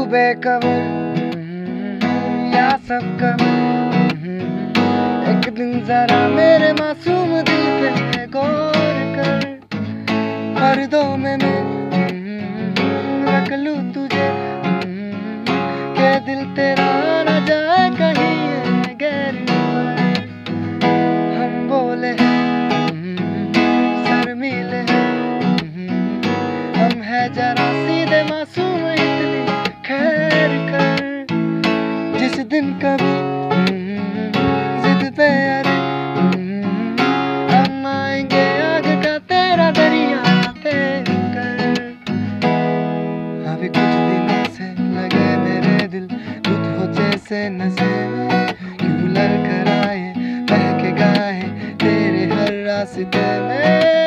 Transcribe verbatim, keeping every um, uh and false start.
बेखबर या सब कबर, एक दिन जरा मेरे मासूम दिल पे गौर कर। पर्दों में मैं रख लूं तुझे के दिल तेरा न जाए कहीं गैर पर। हम बोले शर्मीले हम है जरा सीधे मासूम इतनी खैर कर। जिस दिन कभी जिद पे अरे हम आएंगे आग का तेरा दरिया तैर कर। अभी कुछ दिनों से लगे मेरे दिल दूध हो जैसे नशे में, क्यों लड़खड़ाए बहके गाए तेरे हर रास्ते में।